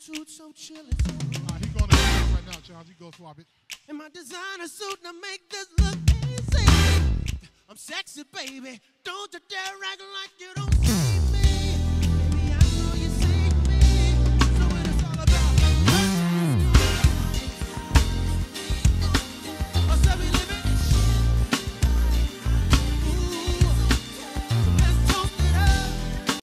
suit so chilly. He going to dance right now, Charles. He go swap it. In my designer suit to make this look easy. I'm sexy, baby. Don't you dare act like you don't